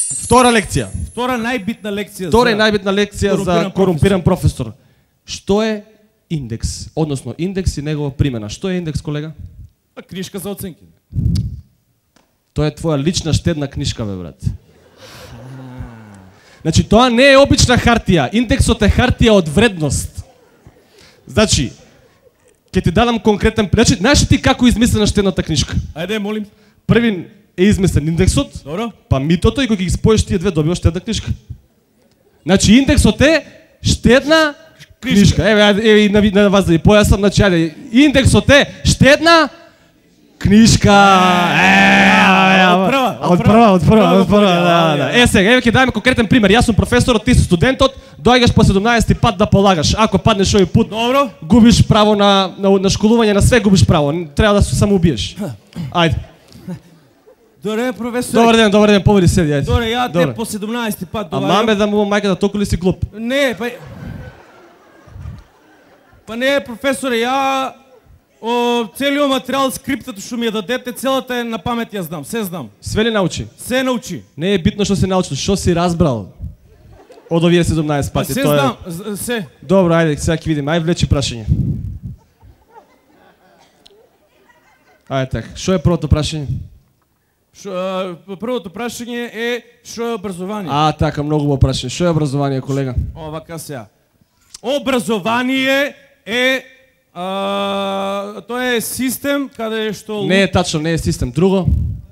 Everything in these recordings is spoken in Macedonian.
Втора лекција. Втора најбитна лекција. Втора и најбитна лекција за корумпиран професор. Што е индекс? Односно, индекс и негова примена. Што е индекс, колега? Книжка за оценки. Тоа е твоја лична штедна книжка, бе, брат. Значи, тоа не е обична хартија. Индексот е хартија од вредност. Значи, ќе ти дадам конкретен... Значи, знаеш ти како измислена штедната книжка? Ајде, молим. Првин е измислен индексот, Добро. па митото и кога ги споеш тие две добиваш штедна книжка. Значи, индексот е штедна книжка. Еве на вас да ви појаснам, значи, ајде, индексот е штедна книжка. Од прва. Сега, еве ќе дадеме конкретен пример. Јас сум професорот, ти си студентот, доаѓаш по 17-ти пат да полагаш. Ако паднеш овој пат, Добро. губиш право на школување, на све губиш право. Треба да се самоубиеш. Ајде. Добре, професор. Добар ден, поведи седи, ајде. Добре, ја те по 17-ти пат А доаѓам. маме да му мајка да толку ли си глуп? Не, па не, професоре, ја целиот материјал, скриптот што ми ја дадете, целата е на памет ја знам, се знам. Све ли научи? Се научи. Не е битно што си научил, што си разбрал од овие 17 Па пати. се знам, се. Добро, ајде, сега ќе видиме. Ајде, влечи прашање. Ајде така. Што е првото прашање? Првото прашање е што е образование? Така, многу убаво прашање. Што е образование, колега? Вака сега. Образование е тоа е систем каде што Не е тачно, не е систем. Друго?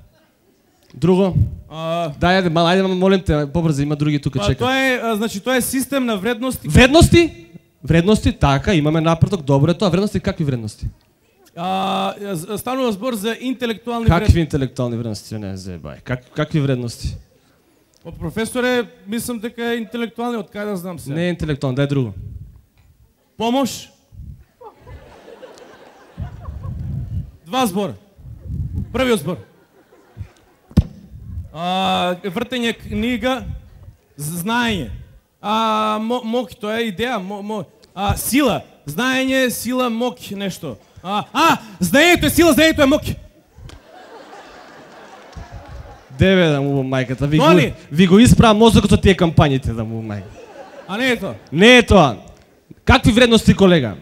Дај, ајде, молим те, побрзо, има други тука чека. Тоа е, значи, тоа е систем на вредности. Вредности? Вредности, така, имаме напредок, добро е тоа. Вредности, какви вредности? Станува збор за интелектуални Какви вредности. интелектуални вредности? Не, зебај. Какви вредности? Професоре, мислам дека е интелектуални, од кај да знам се. Не е интелектуални, дај друго. Помош. Два збора. Првиот збор. Вртење книга, знаење. Моки, тоа е идеја. Сила. Знаење, сила, моки, нешто. Знаењето е сила, знаењето е моки. Деве да му мајката, Толи? ви го исправа мозокот од тие кампањите да му мајка. Не е тоа. Не е тоа. Какви вредности, колега?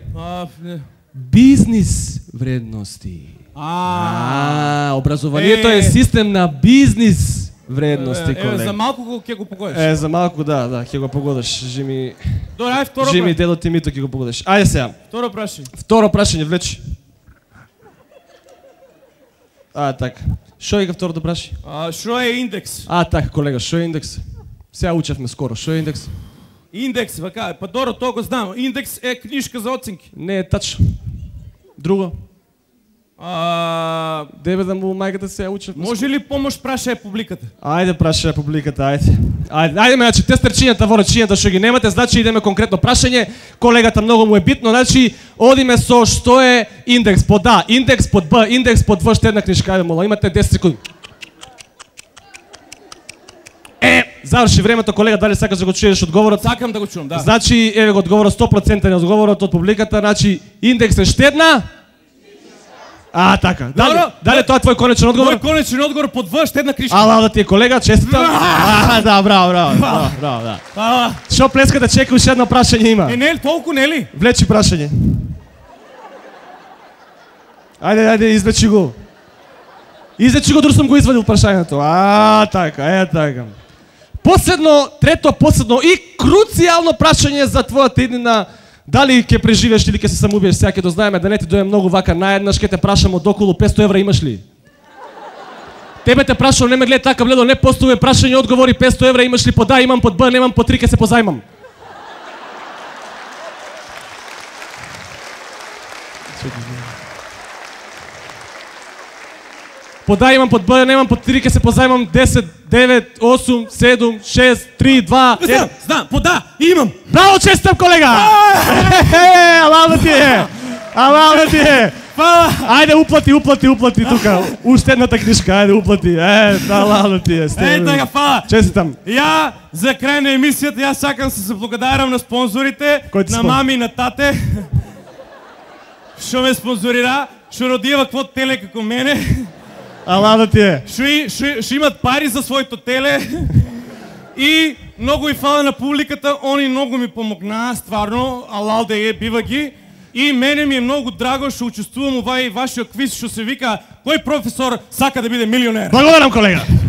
Бизнис вредности. Образованието е систем на бизнис вредности, колега. За малку ќе го погодиш. За малку, да, ќе го погодиш. Жими... Добре, ај второ. Жими дело ти мито ќе го погодиш. Ајде сега. Второ прашање. Второ прашање, влечи. Така. Што е второто прашање? Што е индекс? Така, колега, што е индекс? Сега учевме скоро, што е индекс? Индекс, вака, па добро, тоа го знам. Индекс е книжка за оценки. Не е тачно. Друго? Дебе да му мајката се учевме. Може ли помош праша публиката? Ајде, праша публиката, ајде. Ајде, значи, те стрчињата во речињата што ги немате, значи идеме конкретно прашање. Колегата многу му е битно, значи одиме со што е индекс под А, индекс под Б, индекс под В, штедна книжка, ајде мола, имате 10 секунди. Заврши времето, колега, дали сакаш да го чуеш одговорот? Сакам да го чувам, да. Значи, еве го одговорот 100% на одговорот од публиката, значи индекс е штедна. Така. Дали тоа е твој конечен одговор? Мој конечен одговор под В, штедна книжка. Да ти е, колега, честитам. Да, браво. Што плескате, чека уште едно прашање има. Не, толку нели? Влечи прашање. Ајде, извлечи го. Извлечи го, друг сум го извадил прашањето. Така. Трето последно и круцијално прашање за твојата иднина. Дали ќе преживееш или ќе се самоубиеш, сега ќе дознаеме, да не ти дојде многу вака наеднаш, ќе те прашам од околу 500 евра имаш ли? Тебе те прашам, не ме гледа така бледо, не постоје прашање, одговори 500 евра имаш ли, под А имам, под Б немам, под 3 ќе се позајмам. Под А имам, под Б немам, под 3 ќе се позајмам. 10, 9, 8, 7, 6, 3, 2, 1. Знам, под А имам. Браво, честитам, колега! Алал ти е! Ајде, уплати тука. Уште едната книжка, ајде, уплати. Алал ти е. Така, фала. Честитам. Ја, за крај на емисијата, јас сакам се заблагодарам на спонзорите, на мами и на тате, што ме спонзорира, што родија кво теле како мене. Ала да ти е. Што имат пари за своето теле. И многу и фала на публиката, они многу ми помогнаа, стварно, алал да е, бива ги. И мене ми е многу драго што учествувам во вашиот квиз што се вика кој професор сака да биде милионер. Благодарам, колега.